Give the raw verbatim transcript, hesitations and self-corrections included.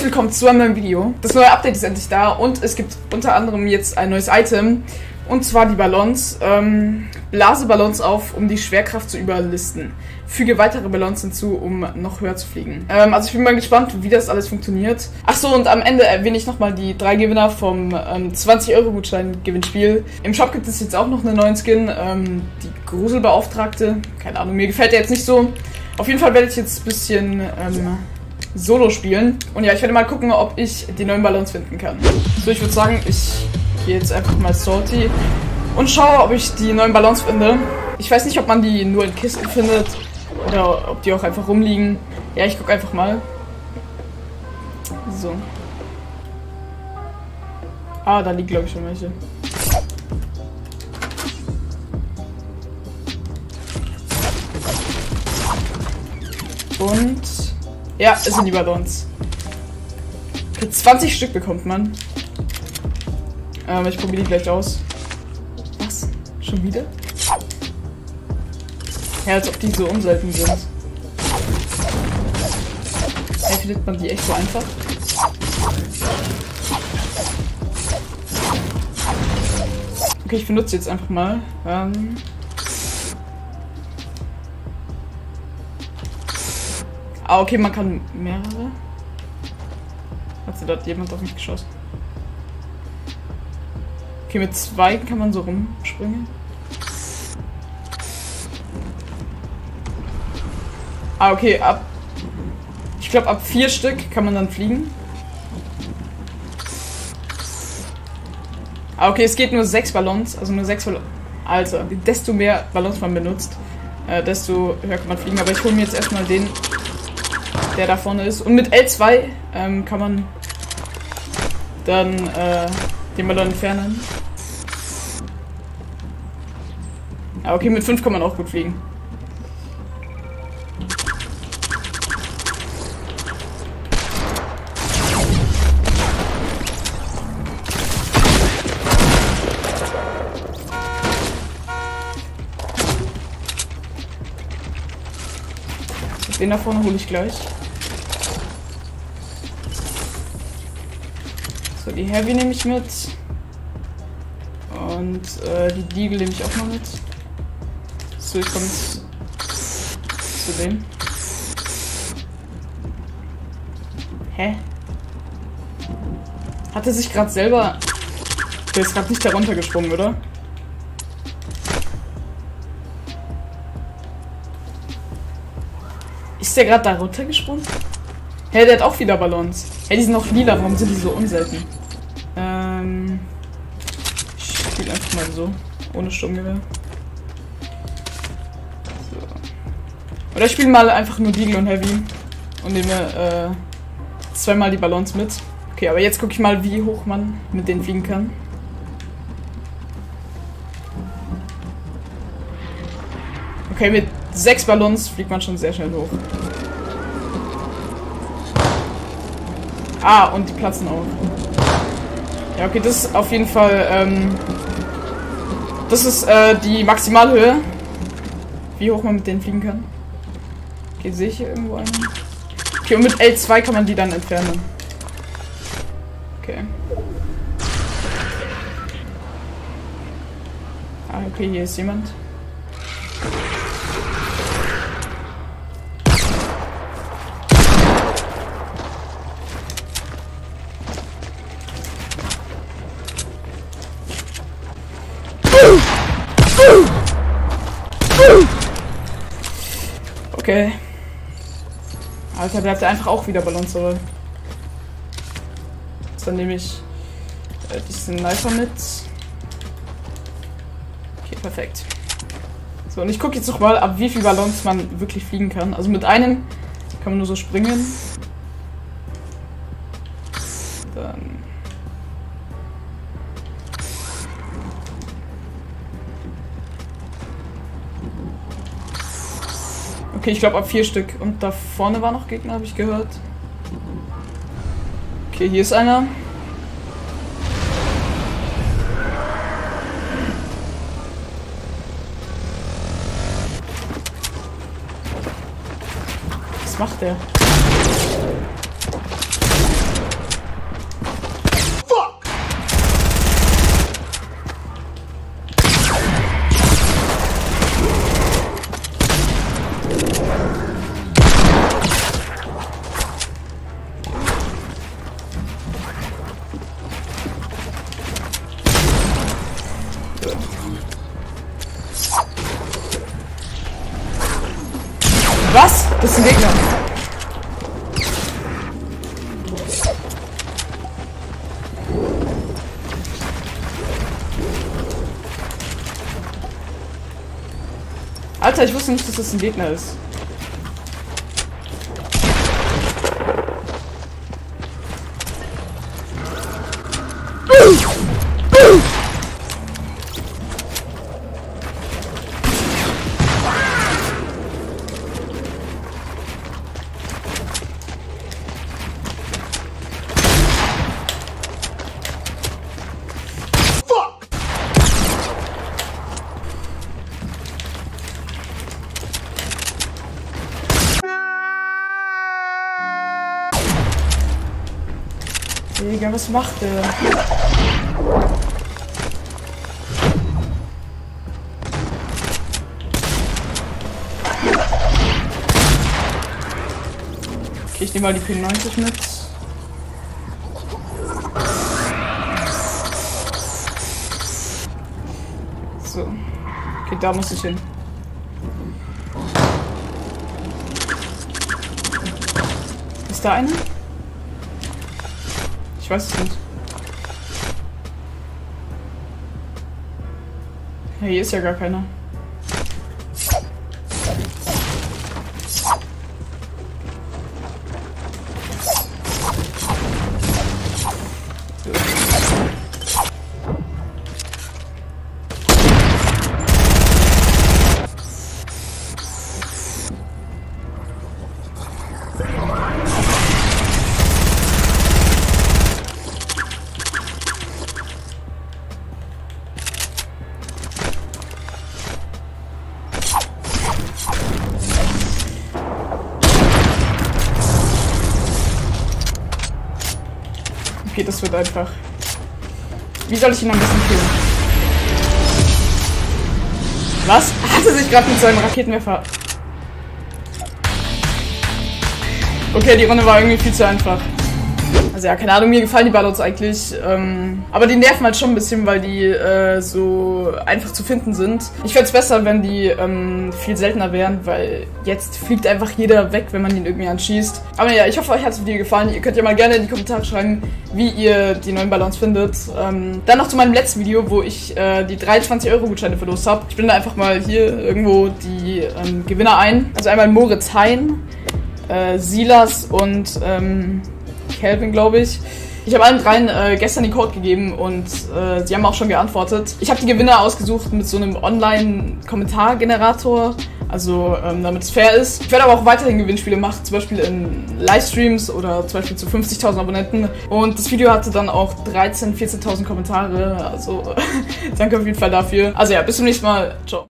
Leute, willkommen zu einem neuen Video. Das neue Update ist endlich da und es gibt unter anderem jetzt ein neues Item. Und zwar die Ballons. Ähm, blase Ballons auf, um die Schwerkraft zu überlisten. Füge weitere Ballons hinzu, um noch höher zu fliegen. Ähm, also ich bin mal gespannt, wie das alles funktioniert. Achso, und am Ende erwähne ich nochmal die drei Gewinner vom ähm, zwanzig Euro Gutschein-Gewinnspiel. Im Shop gibt es jetzt auch noch einen neuen Skin. Ähm, die Gruselbeauftragte. Keine Ahnung, mir gefällt der jetzt nicht so. Auf jeden Fall werde ich jetzt ein bisschen ähm, Solo spielen. Und ja, ich werde mal gucken, ob ich die neuen Ballons finden kann. So, ich würde sagen, ich gehe jetzt einfach mal Salty und schaue, ob ich die neuen Ballons finde. Ich weiß nicht, ob man die nur in Kisten findet oder ob die auch einfach rumliegen. Ja, ich gucke einfach mal. So. Ah, da liegt, glaube ich, schon welche. Und ja, es sind die Ballons. Okay, zwanzig Stück bekommt man. Ähm, ich probiere die gleich aus. Was? Schon wieder? Ja, als ob die so unselten sind. Hey, findet man die echt so einfach? Okay, ich benutze jetzt einfach mal. Ähm ah, okay, man kann mehrere. Hat da jemand auf mich geschossen? Okay, mit zwei kann man so rumspringen. Ah, okay, ab... Ich glaube, ab vier Stück kann man dann fliegen. Ah, okay, es geht nur sechs Ballons, also nur sechs Ballons. Also, desto mehr Ballons man benutzt, äh, desto höher kann man fliegen. Aber ich hole mir jetzt erstmal den, der da vorne ist. Und mit L zwei ähm, kann man dann äh, den Ballon entfernen. Ah, okay, mit fünf kann man auch gut fliegen. Den da vorne hole ich gleich. So, die Heavy nehme ich mit. Und äh, die Deagle nehme ich auch mal mit. So, ich komme jetzt zu dem. Hä? Hat er sich gerade selber... Der ist gerade nicht darunter gesprungen, oder? Ist der gerade da runtergesprungen? Hä, hey, der hat auch wieder Ballons. Hey, die sind noch lila, warum sind die so unselten? Ähm... Ich spiele einfach mal so. Ohne Sturmgewehr. So. Oder ich spiele mal einfach nur Deagle und Heavy. Und nehme äh, zweimal die Ballons mit. Okay, aber jetzt gucke ich mal, wie hoch man mit denen fliegen kann. Okay, mit sechs Ballons fliegt man schon sehr schnell hoch. Ah, und die platzen auch. Ja, okay, das ist auf jeden Fall, ähm, das ist äh, die Maximalhöhe. Wie hoch man mit denen fliegen kann. Okay, sehe ich hier irgendwo einen? Okay, und mit L zwei kann man die dann entfernen. Okay. Ah, okay, hier ist jemand. Okay. Alter, bleibt einfach auch wieder Ballons zurück. Dann nehme ich äh, diesen Sniper mit. Okay, perfekt. So, und ich gucke jetzt noch mal, ab wie viel Ballons man wirklich fliegen kann. Also mit einem kann man nur so springen. Dann... Okay, ich glaube ab vier Stück. Und da vorne war noch Gegner, habe ich gehört. Okay, hier ist einer. Was macht der? Das ist ein Gegner. Alter, ich wusste nicht, dass das ein Gegner ist. Digga, was macht der? Okay, ich nehme mal die P neunzig mit. So. Okay, da muss ich hin. Ist da einer? Ich weiß es nicht. Ja, hier ist ja gar keiner. Okay, das wird einfach. Wie soll ich ihn am besten killen? Was? Hat er sich gerade mit seinem Raketenwerfer... Okay, die Runde war irgendwie viel zu einfach. Also ja, keine Ahnung, mir gefallen die Ballots eigentlich. Ähm, aber die nerven halt schon ein bisschen, weil die äh, so einfach zu finden sind. Ich fände es besser, wenn die ähm, viel seltener wären, weil jetzt fliegt einfach jeder weg, wenn man ihn irgendwie anschießt. Aber ja, ich hoffe, euch hat das Video gefallen. Ihr könnt ja mal gerne in die Kommentare schreiben, wie ihr die neuen Ballons findet. Ähm, dann noch zu meinem letzten Video, wo ich äh, die dreiundzwanzig Euro Gutscheine verlost habe. Ich blende einfach mal hier irgendwo die ähm, Gewinner ein. Also einmal Moritz Hein, äh, Silas und... Ähm, Kelvin, glaube ich. Ich habe allen dreien äh, gestern den Code gegeben und äh, sie haben auch schon geantwortet. Ich habe die Gewinner ausgesucht mit so einem Online-Kommentargenerator, also ähm, damit es fair ist. Ich werde aber auch weiterhin Gewinnspiele machen, zum Beispiel in Livestreams oder zum Beispiel zu fünfzigtausend Abonnenten. Und das Video hatte dann auch dreizehn, vierzehntausend Kommentare, also danke auf jeden Fall dafür. Also ja, bis zum nächsten Mal. Ciao.